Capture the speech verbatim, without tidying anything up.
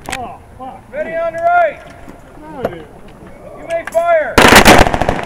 Oh, fuck. Ready on the right. No, dude. You may fire.